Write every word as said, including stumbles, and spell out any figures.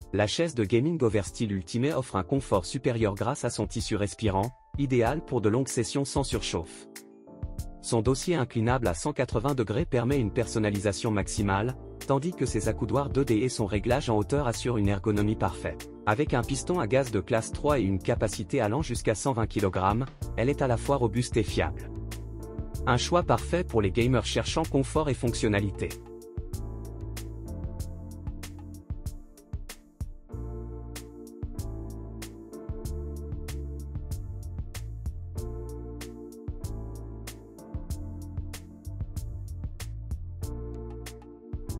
La chaise de gaming Oversteel Ultimate offre un confort supérieur grâce à son tissu respirant, idéal pour de longues sessions sans surchauffe. Son dossier inclinable à cent quatre-vingts degrés permet une personnalisation maximale, tandis que ses accoudoirs deux D et son réglage en hauteur assurent une ergonomie parfaite. Avec un piston à gaz de classe trois et une capacité allant jusqu'à cent vingt kilogrammes, elle est à la fois robuste et fiable. Un choix parfait pour les gamers cherchant confort et fonctionnalité.